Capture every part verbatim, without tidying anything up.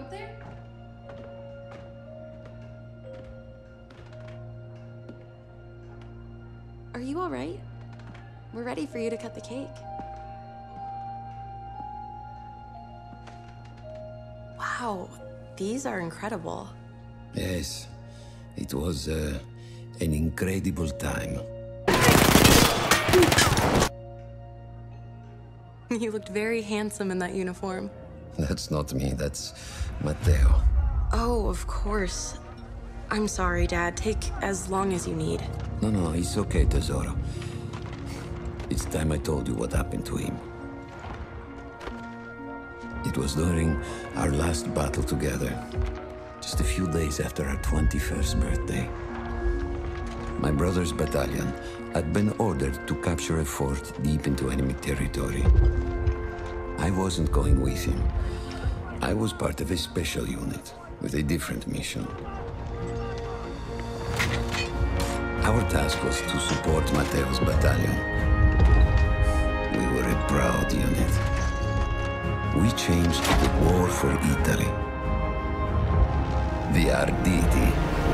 Up there? Are you all right? We're ready for you to cut the cake. Wow, these are incredible. Yes, it was uh, an incredible time. You looked very handsome in that uniform. That's not me, that's Matteo. Oh, of course. I'm sorry, Dad. Take as long as you need. No, no, it's okay, Tesoro. It's time I told you what happened to him. It was during our last battle together, just a few days after our twenty-first birthday. My brother's battalion had been ordered to capture a fort deep into enemy territory. I wasn't going with him. I was part of a special unit with a different mission. Our task was to support Matteo's battalion. We were a proud unit. We changed the war for Italy. The Arditi.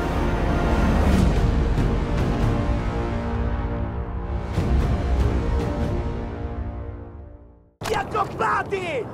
Gli accoppati!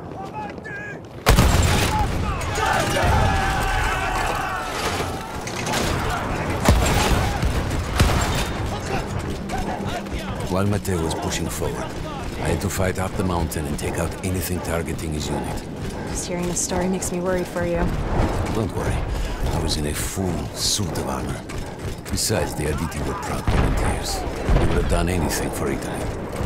While Matteo was pushing forward, I had to fight up the mountain and take out anything targeting his unit. Just hearing this story makes me worried for you. Don't worry, I was in a full suit of armor. Besides, the Arditi were proud volunteers. They would have done anything for Italy.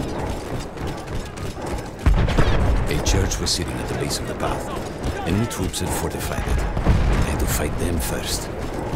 A church was sitting at the base of the path. Enemy troops had fortified it. I had to fight them first.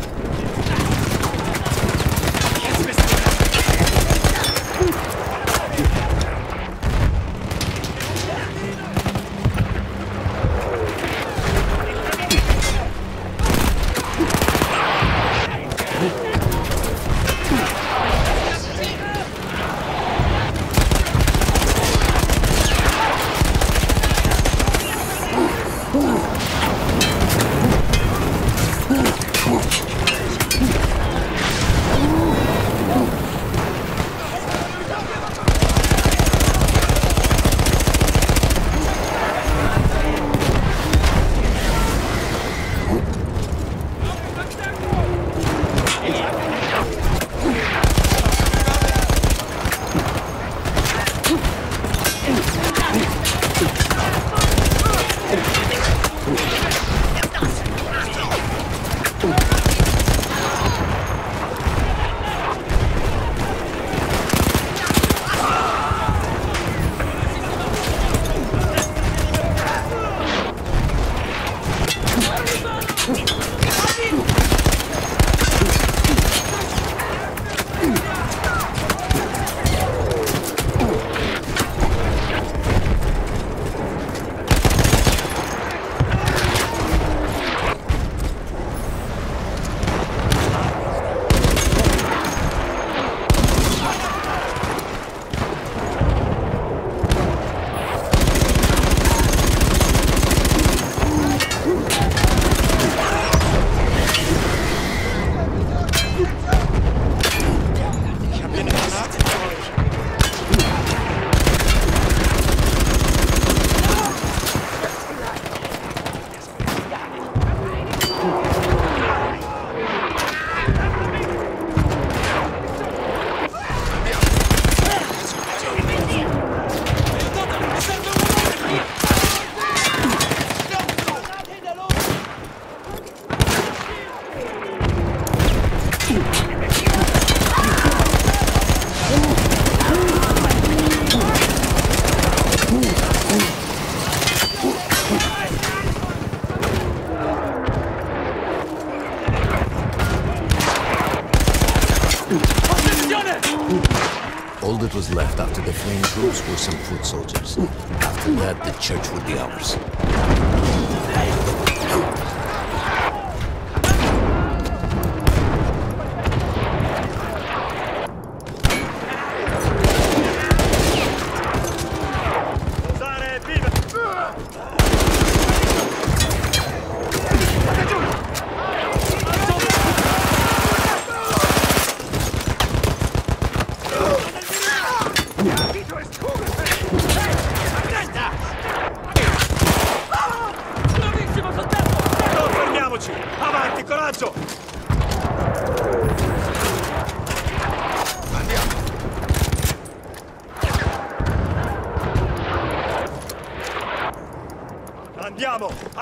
All that was left after the fleeing troops were some foot soldiers. After that, the church would be ours.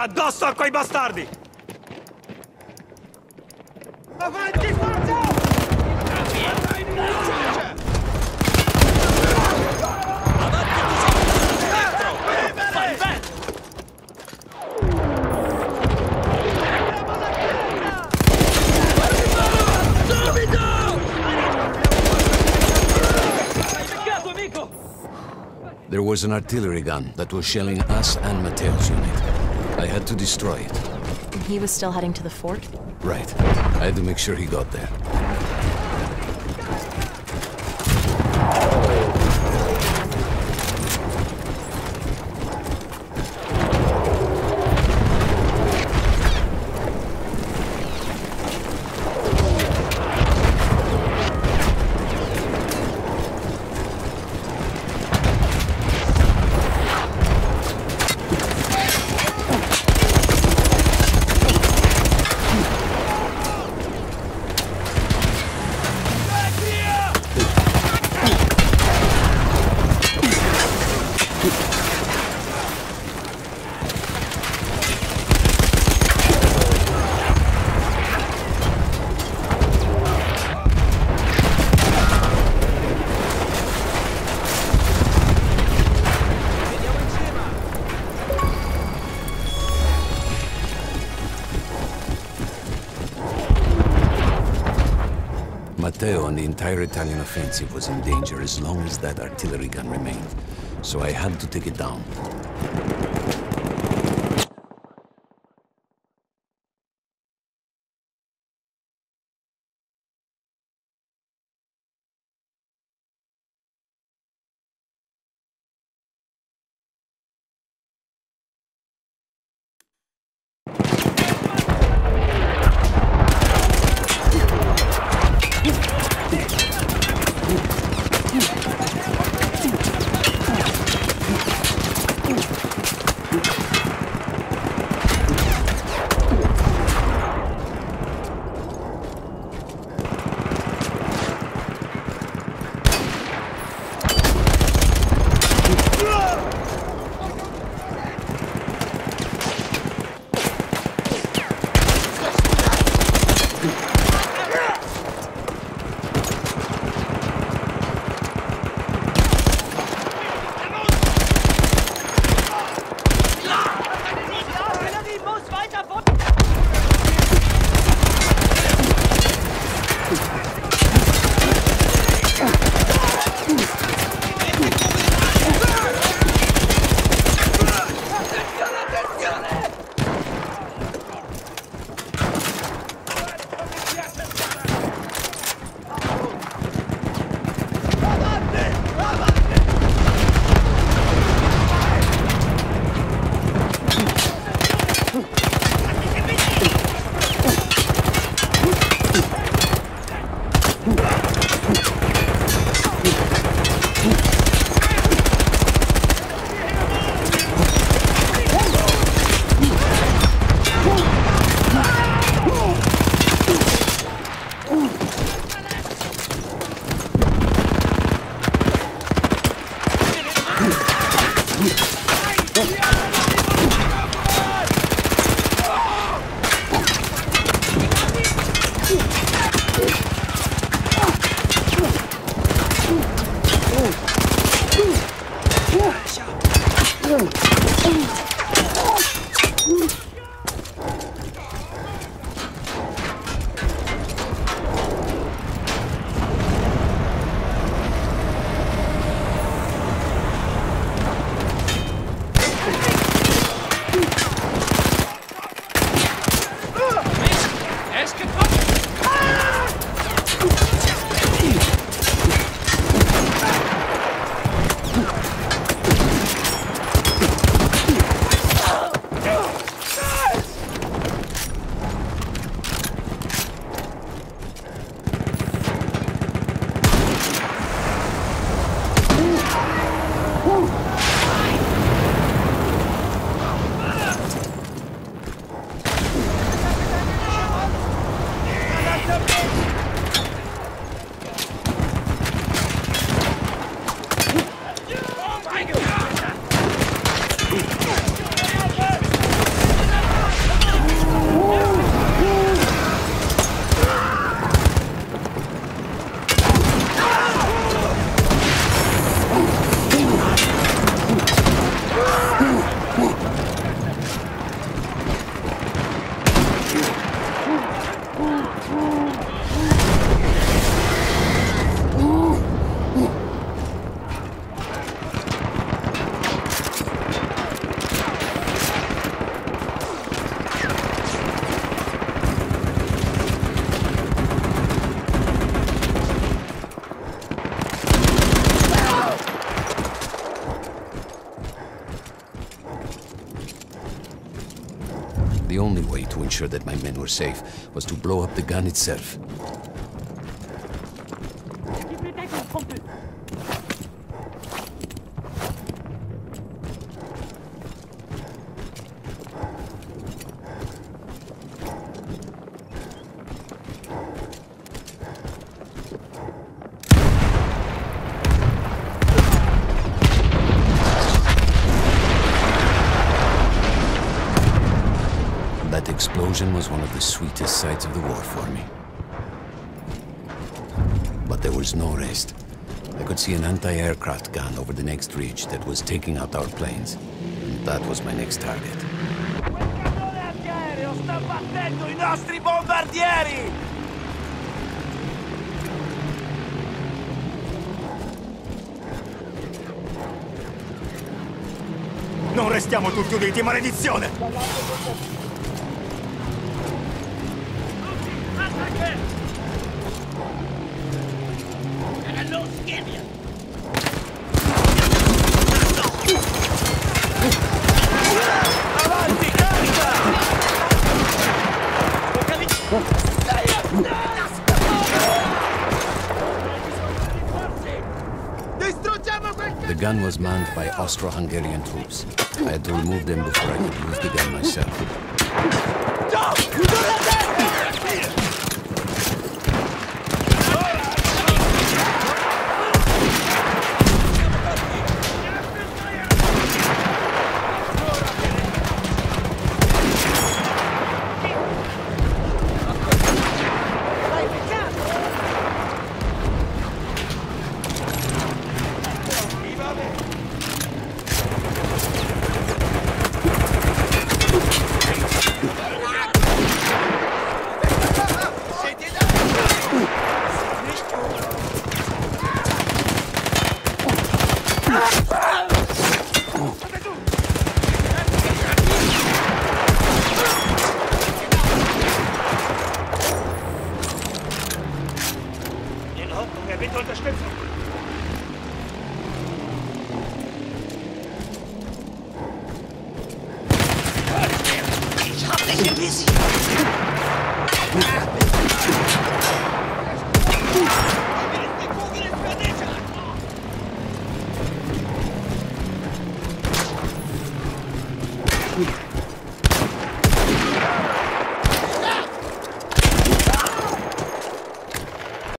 Addosso a quei bastardi! Avanti, forza! There was an artillery gun that was shelling us and Matteo's unit. I had to destroy it. And he was still heading to the fort? Right. I had to make sure he got there. Matteo and the entire Italian offensive was in danger as long as that artillery gun remained, so I had to take it down. sure that my men were safe was to blow up the gun itself. That explosion was one of the sweetest sights of the war for me. But there was no rest. I could see an anti-aircraft gun over the next ridge that was taking out our planes. And that was my next target. Sta battendo i nostri bombardieri! Non restiamo tutti uniti, maledizione! Avanti, carica! The gun was manned by Austro-Hungarian troops. I had to remove them before I could use the gun myself.